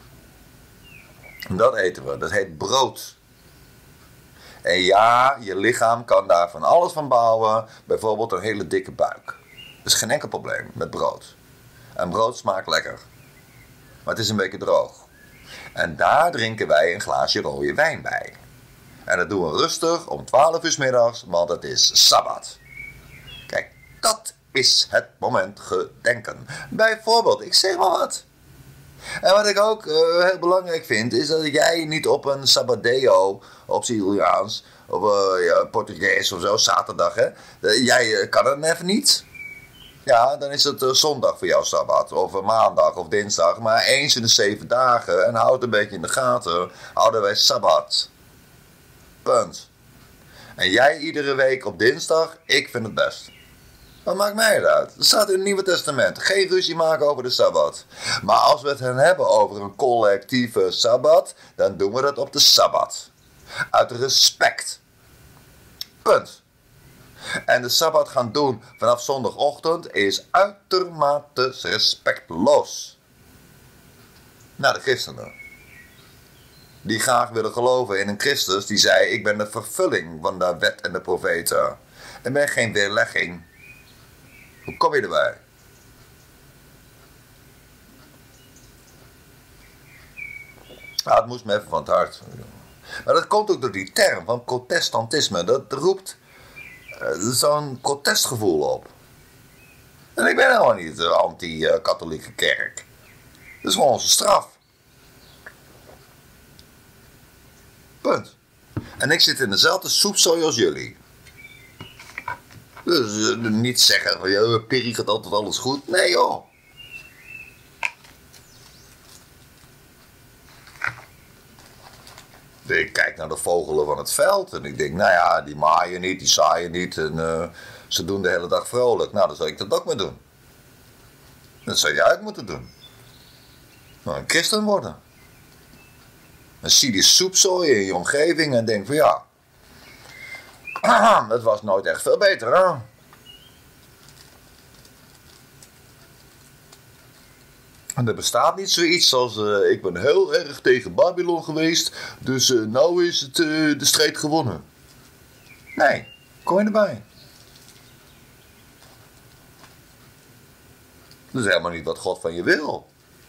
En dat eten we, dat heet brood. En ja, je lichaam kan daar van alles van bouwen. Bijvoorbeeld een hele dikke buik. Dat is geen enkel probleem met brood. En brood smaakt lekker. Maar het is een beetje droog. En daar drinken wij een glaasje rode wijn bij. En dat doen we rustig om 12 uur 's middags, want het is Sabbat. Kijk, dat is het moment gedenken. Bijvoorbeeld, ik zeg maar wat. En wat ik ook heel belangrijk vind, is dat jij niet op een Sabadeo, op z'n Italiaans, of Portugees of zo, zaterdag, hè. Jij kan het even niet. Ja, dan is het zondag voor jou Sabbat, of maandag of dinsdag, maar eens in de 7 dagen, en houd het een beetje in de gaten, houden wij Sabbat. Punt. En jij iedere week op dinsdag, ik vind het best. Wat maakt mij het uit? Dat staat in het Nieuwe Testament. Geen ruzie maken over de Sabbat. Maar als we het gaan hebben over een collectieve Sabbat, dan doen we dat op de Sabbat. Uit respect. Punt. En de Sabbat gaan doen vanaf zondagochtend is uitermate respectloos. Naar de christenen. Die graag willen geloven in een Christus die zei, ik ben de vervulling van de wet en de profeten. Ik ben geen weerlegging. Hoe kom je erbij? Het moest me even van het hart. Maar dat komt ook door die term van protestantisme. Dat roept zo'n protestgevoel op. En ik ben helemaal niet de anti-katholieke kerk. Dat is gewoon onze straf. Punt. En ik zit in dezelfde soepzooi als jullie. Dus niet zeggen van, ja, Perry gaat altijd alles goed. Nee joh. Ik kijk naar de vogelen van het veld en ik denk, nou ja, die maaien niet, die zaaien niet en ze doen de hele dag vrolijk. Nou, dan zal ik dat ook maar doen. Dat zou je uit moeten doen. Nou, een christen worden. Dan zie je die soepzooi in je omgeving en denk van ja, het was nooit echt veel beter, hè? En er bestaat niet zoiets als ik ben heel erg tegen Babylon geweest, dus nou is het de strijd gewonnen. Nee, kom je erbij. Dat is helemaal niet wat God van je wil.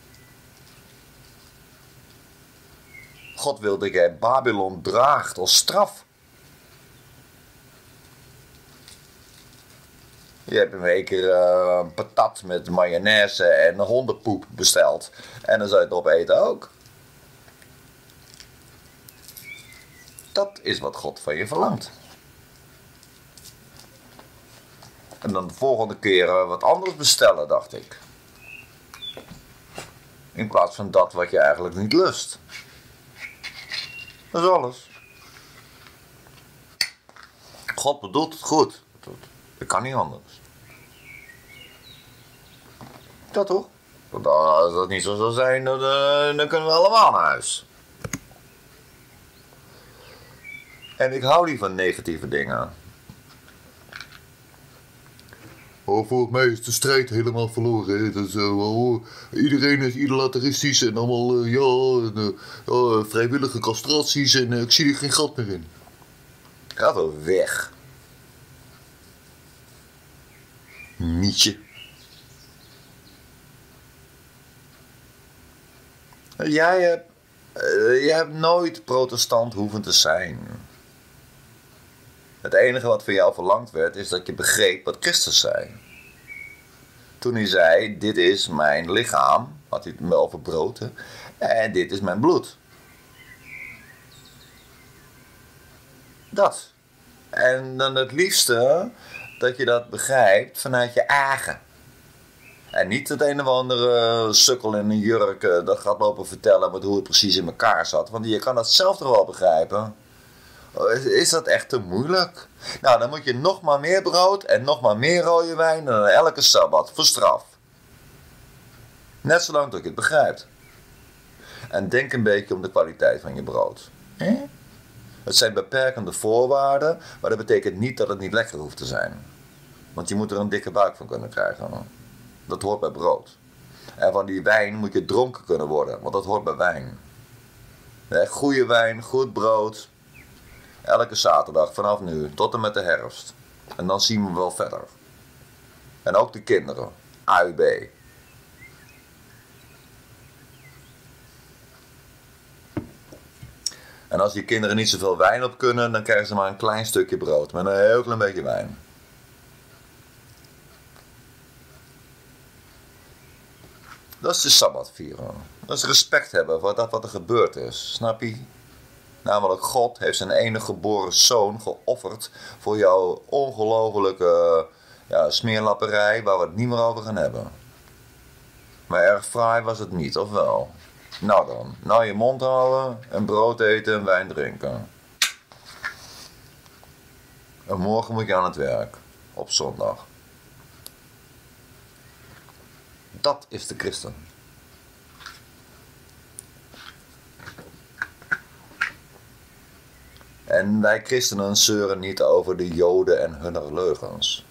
God wil dat jij Babylon draagt als straf. Je hebt een keer een patat met mayonaise en hondenpoep besteld. En dan zou je het erop eten ook. Dat is wat God van je verlangt. En dan de volgende keer wat anders bestellen, dacht ik. In plaats van dat wat je eigenlijk niet lust. Dat is alles. God bedoelt het goed. Dat kan niet anders. Dat toch? Als dat niet zo zou zijn, dan kunnen we allemaal naar huis. En ik hou niet van negatieve dingen. Volgens mij is de strijd helemaal verloren. Hè? Dus, iedereen is idolateristisch en allemaal vrijwillige castraties en ik zie er geen gat meer in. Ga wel weg. Mietje. Jij hebt nooit protestant hoeven te zijn. Het enige wat van jou verlangd werd, is dat je begreep wat Christus zei. Toen hij zei, dit is mijn lichaam, had hij het wel verbroken, en dit is mijn bloed. Dat. En dan het liefste dat je dat begrijpt vanuit je eigen. En niet het een of andere sukkel in een jurk dat gaat lopen vertellen met hoe het precies in elkaar zat. Want je kan dat zelf toch wel begrijpen. Is dat echt te moeilijk? Nou, dan moet je nog maar meer brood en nog maar meer rode wijn dan elke sabbat voor straf. Net zolang dat je het begrijpt. En denk een beetje om de kwaliteit van je brood. Het zijn beperkende voorwaarden, maar dat betekent niet dat het niet lekker hoeft te zijn. Want je moet er een dikke buik van kunnen krijgen. Dat hoort bij brood. En van die wijn moet je dronken kunnen worden, want dat hoort bij wijn. Goede wijn, goed brood. Elke zaterdag vanaf nu tot en met de herfst. En dan zien we wel verder. En ook de kinderen. AUB. En als die kinderen niet zoveel wijn op kunnen, dan krijgen ze maar een klein stukje brood met een heel klein beetje wijn. Dat is de Sabbat vieren. Dat is respect hebben voor dat wat er gebeurd is. Snap je? Namelijk God heeft zijn enige geboren zoon geofferd voor jouw ongelofelijke smeerlapperij waar we het niet meer over gaan hebben. Maar erg fraai was het niet, of wel? Nou dan, nou je mond houden en brood eten en wijn drinken. En morgen moet je aan het werk, op zondag. Dat is de christen. En wij christenen zeuren niet over de Joden en hun leugens.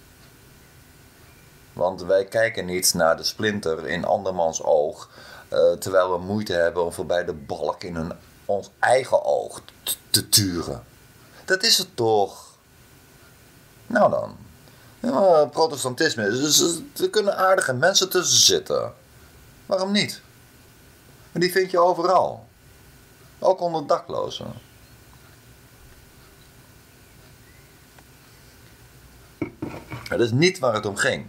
Want wij kijken niet naar de splinter in andermans oog, terwijl we moeite hebben om voorbij de balk in ons eigen oog te turen. Dat is het toch? Nou dan. Ja, protestantisme, er kunnen aardige mensen tussen zitten. Waarom niet? Maar die vind je overal. Ook onder daklozen. Dat is niet waar het om ging.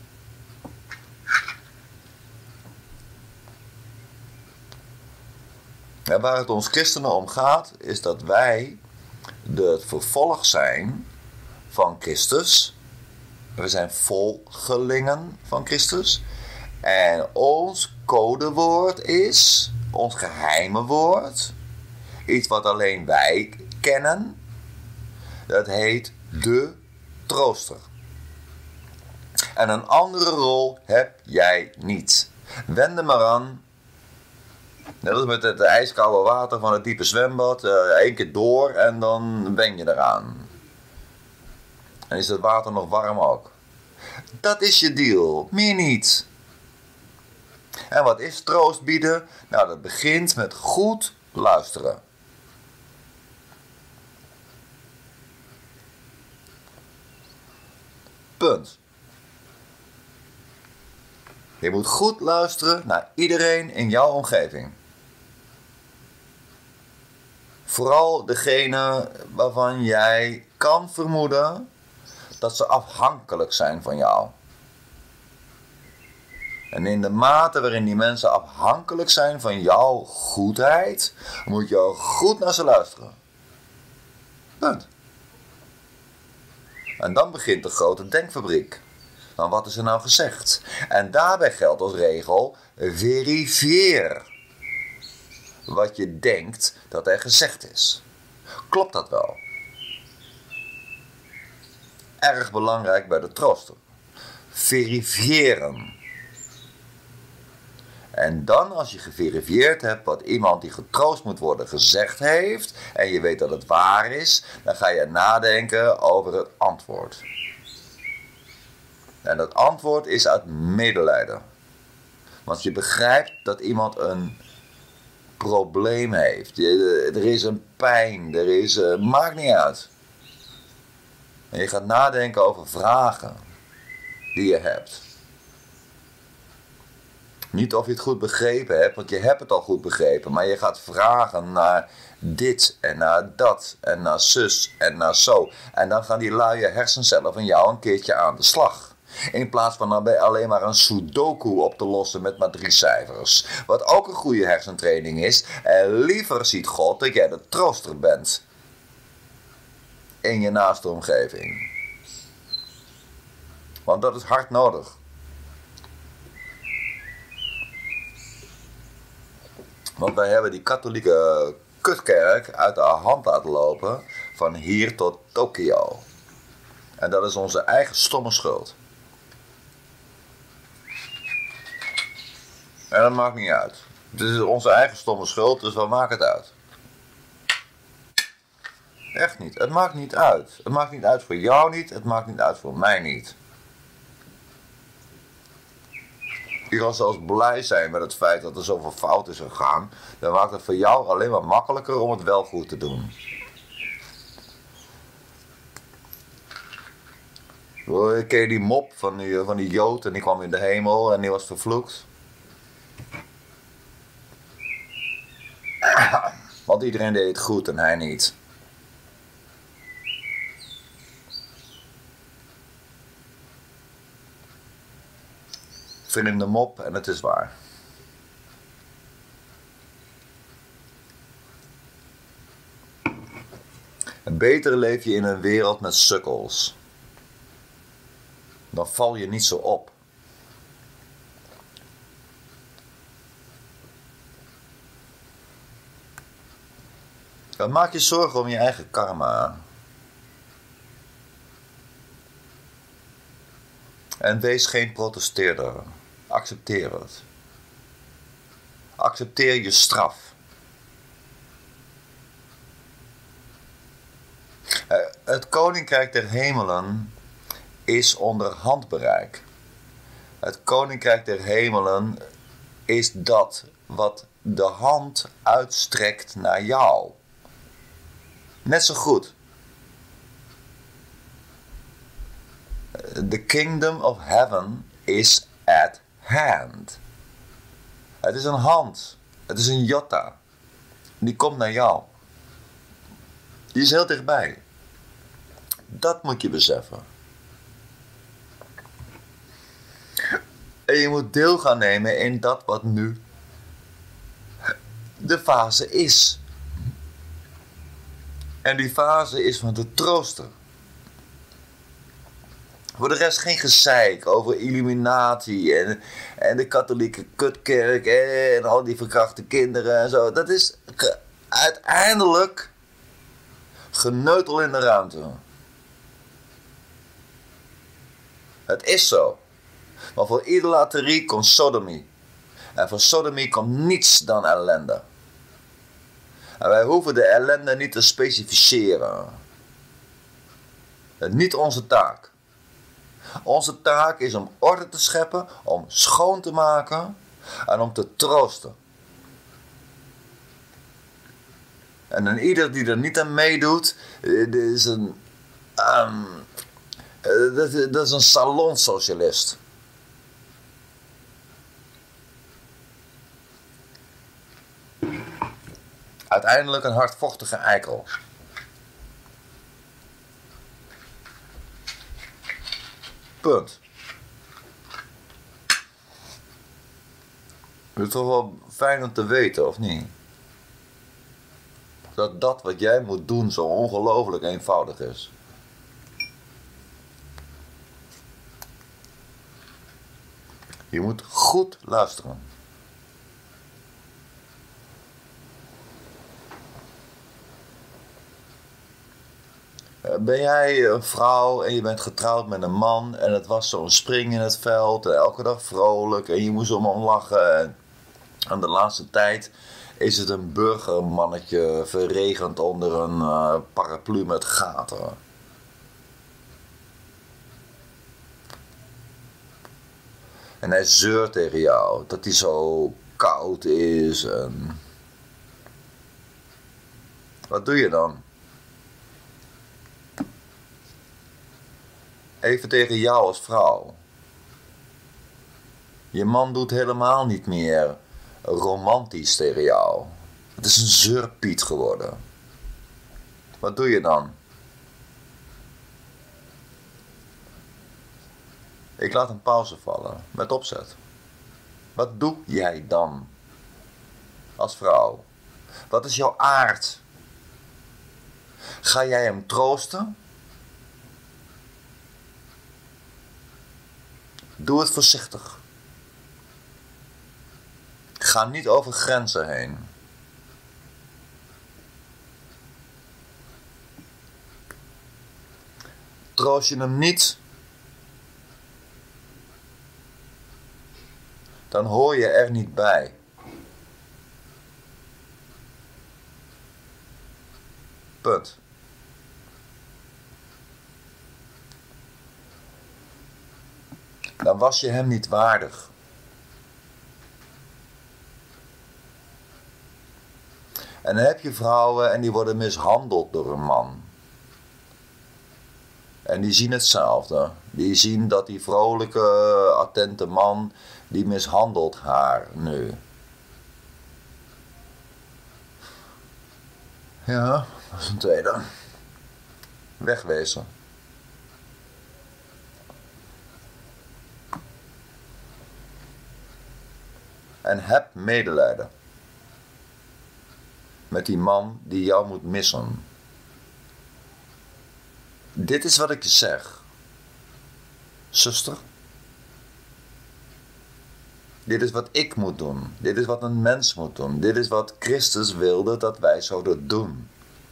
Ja, waar het ons christenen om gaat, is dat wij het vervolg zijn van Christus. We zijn volgelingen van Christus. En ons codewoord is, ons geheime woord, iets wat alleen wij kennen. Dat heet de trooster. En een andere rol heb jij niet. Wend er maar aan. Net als met het ijskoude water van het diepe zwembad. 1 keer door en dan wen je eraan. En is het water nog warm ook. Dat is je deal, meer niet. En wat is troost bieden? Nou, dat begint met goed luisteren. Punt. Je moet goed luisteren naar iedereen in jouw omgeving. Vooral degene waarvan jij kan vermoeden dat ze afhankelijk zijn van jou. En in de mate waarin die mensen afhankelijk zijn van jouw goedheid, moet je ook goed naar ze luisteren. Punt. En dan begint de grote denkfabriek. Dan wat is er nou gezegd? En daarbij geldt als regel, verifieer wat je denkt dat er gezegd is. Klopt dat wel? Erg belangrijk bij de trooster. Verifiëren. En dan als je geverifieerd hebt wat iemand die getroost moet worden gezegd heeft, en je weet dat het waar is, dan ga je nadenken over het antwoord. En dat antwoord is uit medelijden. Want je begrijpt dat iemand een probleem heeft. Er is een pijn, maakt niet uit. En je gaat nadenken over vragen die je hebt. Niet of je het goed begrepen hebt, want je hebt het al goed begrepen. Maar je gaat vragen naar dit en naar dat en naar zus en naar zo. En dan gaan die luie hersencellen van jou een keertje aan de slag. In plaats van dan alleen maar een sudoku op te lossen met maar 3 cijfers. Wat ook een goede hersentraining is. En liever ziet God dat jij de trooster bent. In je naaste omgeving. Want dat is hard nodig. Want wij hebben die katholieke kutkerk uit de hand laten lopen. Van hier tot Tokio. En dat is onze eigen stomme schuld. En dat maakt niet uit. Het is onze eigen stomme schuld, dus wat maakt het uit? Echt niet. Het maakt niet uit. Het maakt niet uit voor jou niet. Het maakt niet uit voor mij niet. Je kan zelfs blij zijn met het feit dat er zoveel fout is gegaan. Dan maakt het voor jou alleen maar makkelijker om het wel goed te doen. Ken je die mop van die Jood en die kwam in de hemel en die was vervloekt? Want iedereen deed het goed en hij niet. Ik vind hem de mop en het is waar. Beter leef je in een wereld met sukkels. Dan val je niet zo op. Dan maak je zorgen om je eigen karma. En wees geen protesteerder. Accepteer het. Accepteer je straf. Het koninkrijk der hemelen is onder handbereik. Het koninkrijk der hemelen is dat wat de hand uitstrekt naar jou. Net zo goed. The kingdom of heaven is at hand. Het is een hand. Het is een jota. Die komt naar jou. Die is heel dichtbij. Dat moet je beseffen. En je moet deel gaan nemen in dat wat nu de fase is. En die fase is van de trooster. Voor de rest geen gezeik over illuminatie en de katholieke kutkerk en al die verkrachte kinderen en zo. Dat is uiteindelijk geneutel in de ruimte. Het is zo. Maar voor idolatrie komt sodomie. En voor sodomie komt niets dan ellende. En wij hoeven de ellende niet te specificeren. Het is niet onze taak. Onze taak is om orde te scheppen, om schoon te maken en om te troosten. En ieder die er niet aan meedoet, dat is een salonsocialist. Uiteindelijk een hardvochtige eikel. Punt. Het is toch wel fijn om te weten, of niet? Dat wat jij moet doen zo ongelooflijk eenvoudig is. Je moet goed luisteren. Ben jij een vrouw en je bent getrouwd met een man en het was zo'n spring in het veld en elke dag vrolijk en je moest om hem lachen. En de laatste tijd is het een burgermannetje verregend onder een paraplu met gaten. En hij zeurt tegen jou dat hij zo koud is en... Wat doe je dan? Even tegen jou als vrouw. Je man doet helemaal niet meer romantisch tegen jou. Het is een zeurpiet geworden. Wat doe je dan? Ik laat een pauze vallen, met opzet. Wat doe jij dan? Als vrouw. Wat is jouw aard? Ga jij hem troosten? Doe het voorzichtig. Ga niet over grenzen heen. Troost je hem niet, dan hoor je er niet bij. Punt. Dan was je hem niet waardig. En dan heb je vrouwen en die worden mishandeld door een man. En die zien hetzelfde. Die zien dat die vrolijke, attente man, die mishandelt haar nu. Ja, dat is een tweede. Wegwezen. En heb medelijden met die man die jou moet missen. Dit is wat ik je zeg. Zuster. Dit is wat ik moet doen. Dit is wat een mens moet doen. Dit is wat Christus wilde dat wij zouden doen.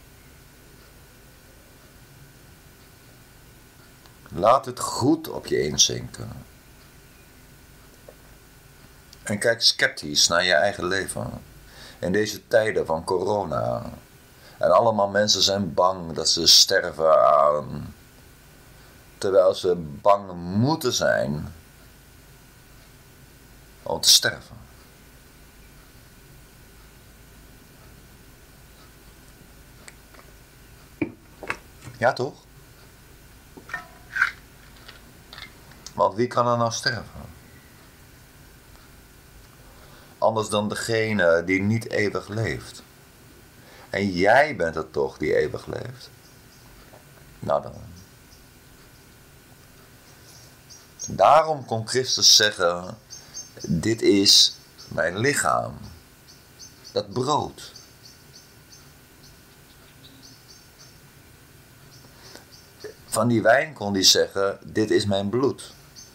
Laat het goed op je inzinken. En kijk sceptisch naar je eigen leven. In deze tijden van corona. En allemaal mensen zijn bang dat ze sterven aan. Terwijl ze bang moeten zijn om te sterven. Ja toch? Want wie kan er nou sterven? Anders dan degene die niet eeuwig leeft. En jij bent het toch die eeuwig leeft? Nou dan. Daarom kon Christus zeggen, dit is mijn lichaam. Dat brood. Van die wijn kon hij zeggen, dit is mijn bloed.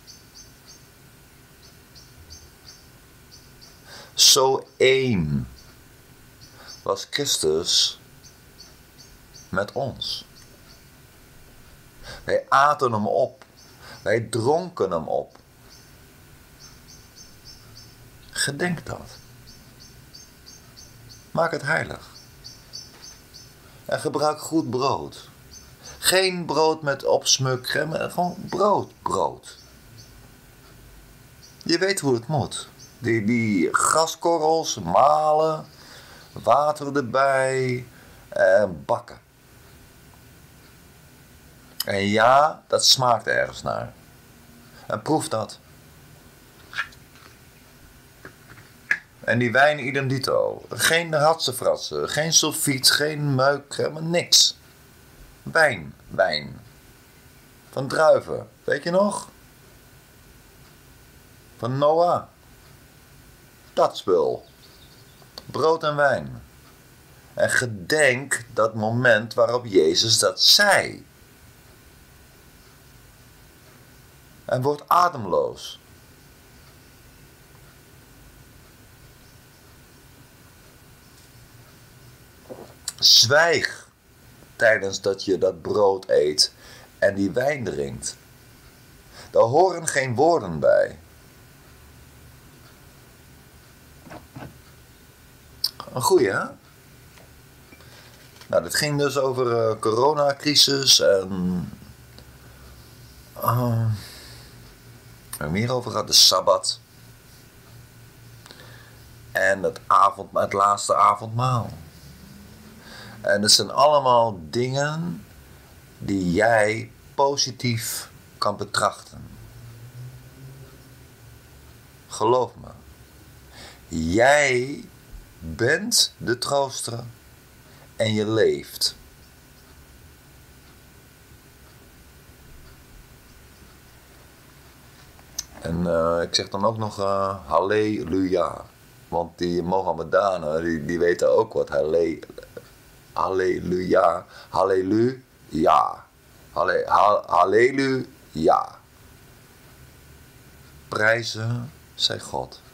Zo één was Christus met ons. Wij aten hem op. Wij dronken hem op. Gedenk dat. Maak het heilig. En gebruik goed brood. Geen brood met opsmuk, maar gewoon brood. Je weet hoe het moet. Die graskorrels malen, water erbij en bakken. En ja, dat smaakt ergens naar. En proef dat. En die wijn idem dito. Geen hatsefratsen, geen sulfiet, geen meuk, helemaal niks. Wijn. Van druiven, weet je nog? Van Noah. Dat spul. Brood en wijn. En gedenk dat moment waarop Jezus dat zei. En word ademloos. Zwijg tijdens dat je dat brood eet en die wijn drinkt. Daar horen geen woorden bij. Een goeie, hè? Nou, dit ging dus over coronacrisis en... waar we meer over gehad, de Sabbat. En het laatste avondmaal. En het zijn allemaal dingen die jij positief kan betrachten. Geloof me. Jij bent de trooster en je leeft. En ik zeg dan ook nog halleluja. Want die Mohammedanen, die weten ook wat halleluja. Halleluja. Halleluja. Prijzen zij God.